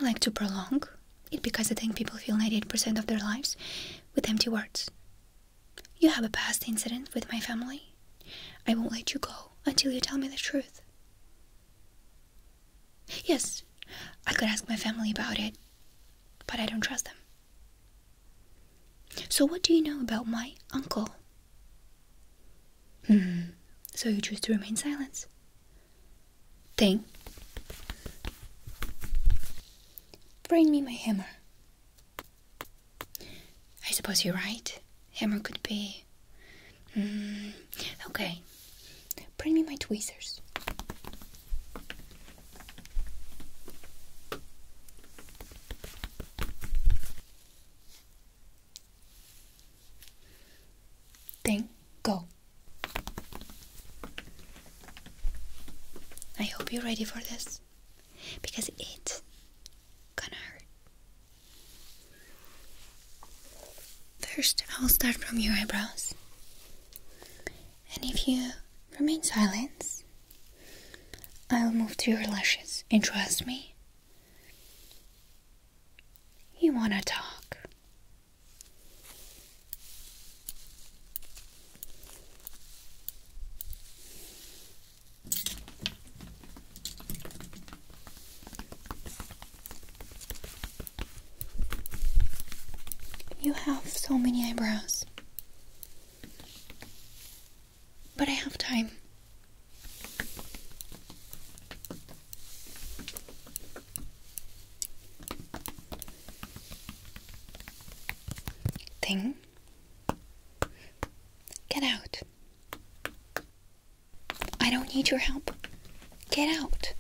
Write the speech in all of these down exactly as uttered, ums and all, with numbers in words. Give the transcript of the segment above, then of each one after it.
like to prolong it because I think people fill ninety-eight percent of their lives with empty words. You have a past incident with my family. I won't let you go until you tell me the truth. Yes, I could ask my family about it, but I don't trust them. So what do you know about my uncle? Hmm, so you choose to remain silent. Thing. Bring me my hammer. I suppose you're right. Hammer could be... Hmm, okay. Bring me my tweezers. Thing, go. I hope you're ready for this, because it's gonna hurt. First, I'll start from your eyebrows. And if you remain silent, I'll move to your lashes. And trust me, you wanna talk. You have so many eyebrows. But I have time. Thing. Get out. I don't need your help. Get out.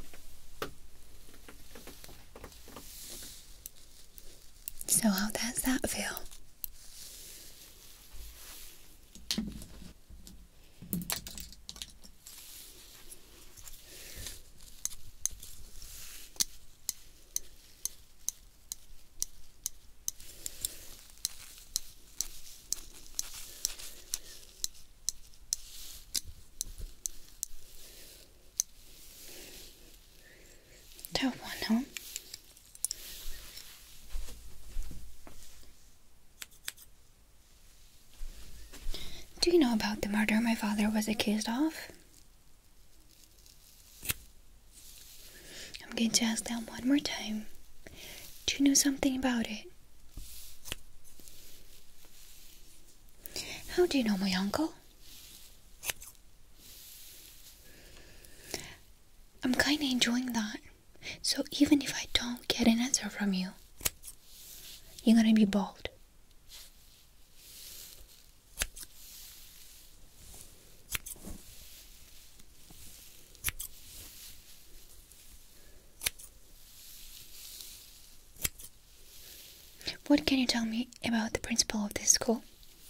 So how does that feel? Tough one, huh? Do you know about the murder my father was accused of? I'm going to ask that one more time. Do you know something about it? How do you know my uncle? I'm kinda enjoying that. So even if I don't get an answer from you, you're gonna be bold. What can you tell me about the principal of this school?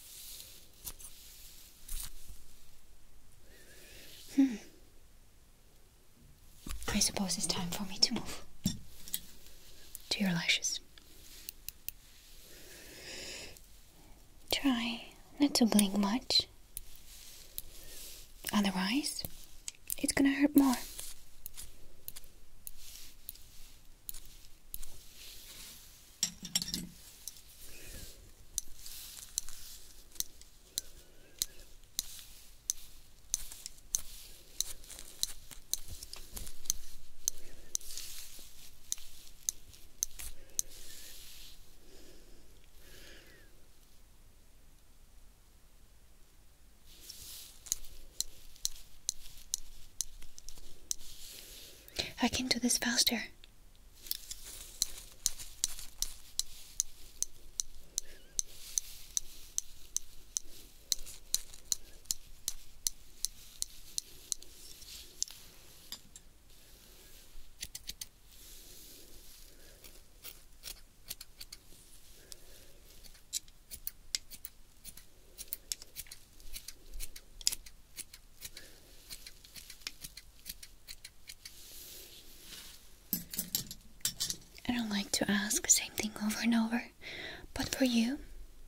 Hmm. I suppose it's time for me to move to your lashes. Try not to blink much. Otherwise, it's gonna hurt more. I can do this faster. I don't like to ask the same thing over and over, but for you,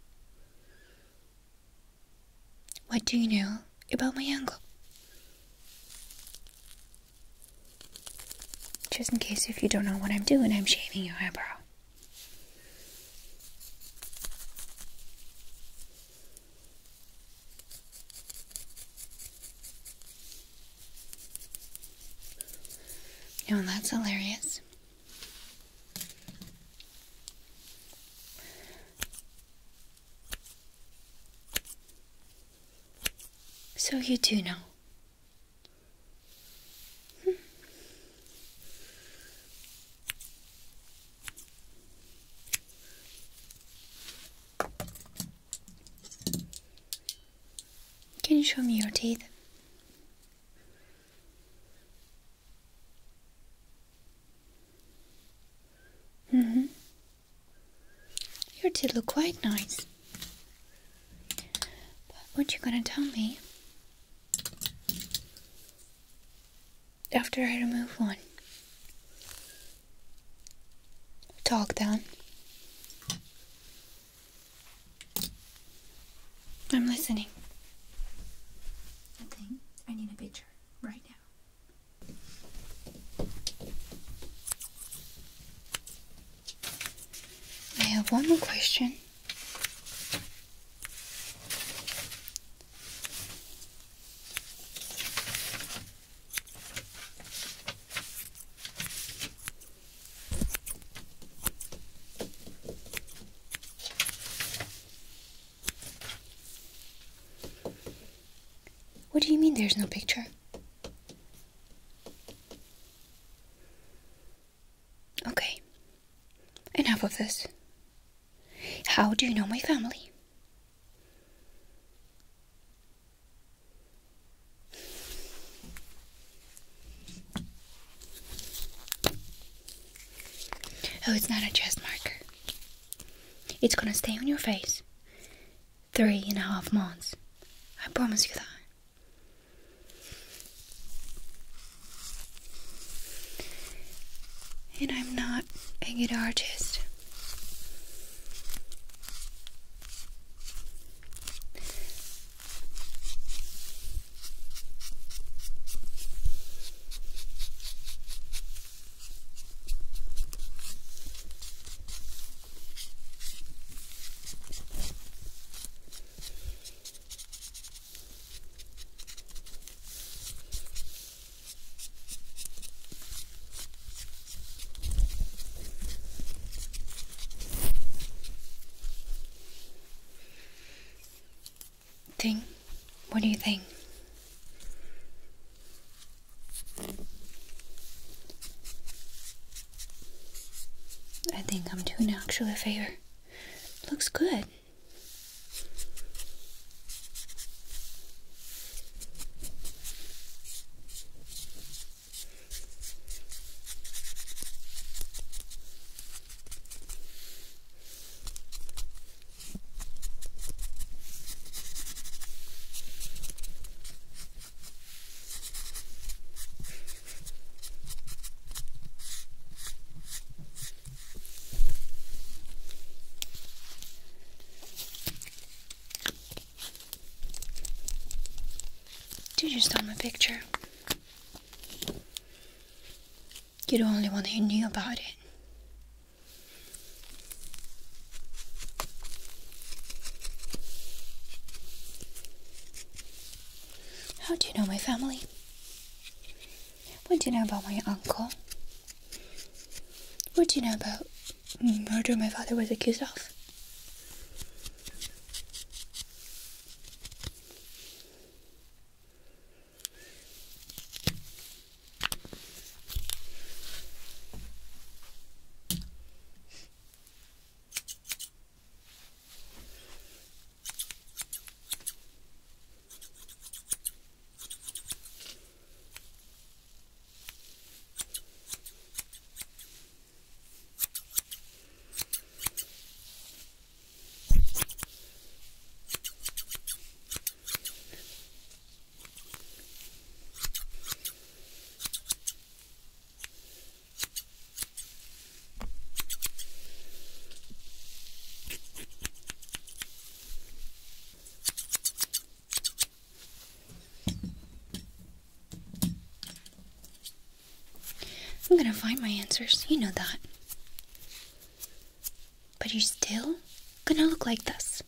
what do you know about my uncle? Just in case if you don't know what I'm doing, I'm shaving your eyebrow. You know, that's hilarious. So you do know. Hmm. Can you show me your teeth? Mm-hmm. Your teeth look quite nice. But what you gonna tell me after I remove one? Talk then. I'm listening. I think I need a picture right now. I have one more question. What do you mean there's no picture? Okay, enough of this. How do you know my family? Oh, it's not a chest marker. It's gonna stay on your face three and a half months. I promise you that. And I'm not a good artist. Ting, what do you think? I think I'm doing actually a favor. Looks good. You just stole my picture. You're the only one who knew about it. How do you know my family? What do you know about my uncle? What do you know about murder my father was accused of? I'm gonna find my answers, you know that. But you're still gonna look like this.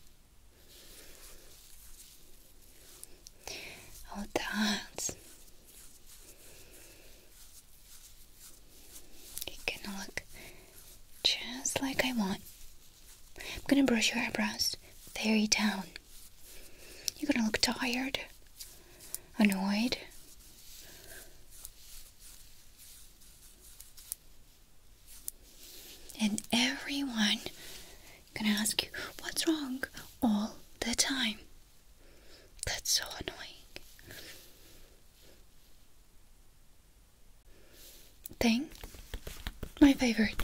Oh, that's... You're gonna look just like I want. I'm gonna brush your eyebrows very down. You're gonna look tired, annoyed. And everyone gonna ask you, what's wrong, all the time. That's so annoying. Thing, my favorite.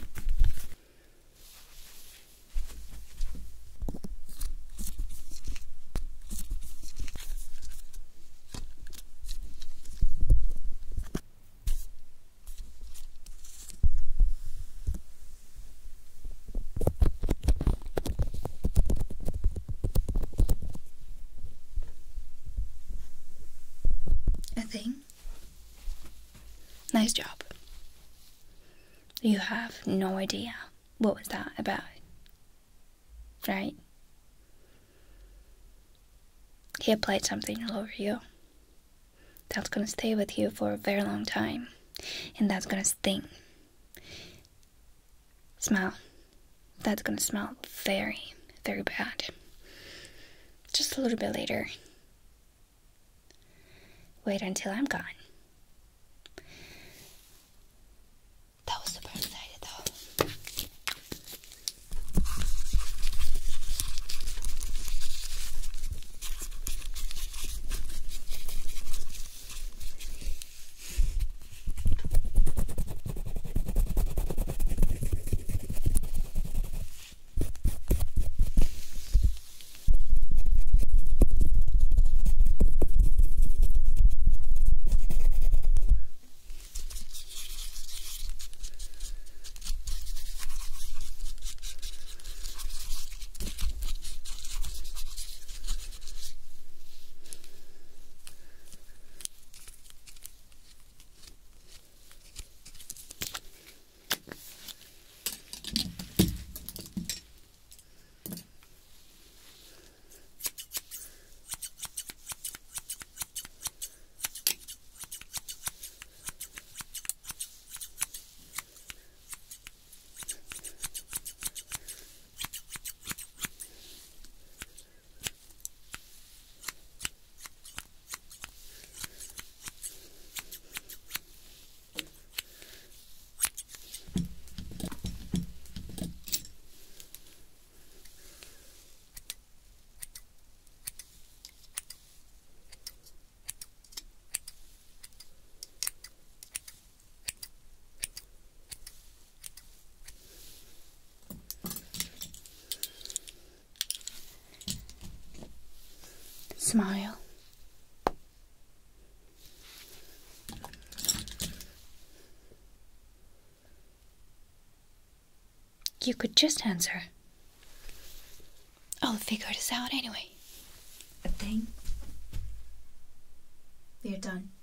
A thing? Nice job. You have no idea what was that about, right? He applied something all over you. That's gonna stay with you for a very long time, and that's gonna sting. Smell. That's gonna smell very, very bad. Just a little bit later. Wait until I'm gone. That was super excited though. Smile. You could just answer. I'll figure this out anyway. A thing? We're done.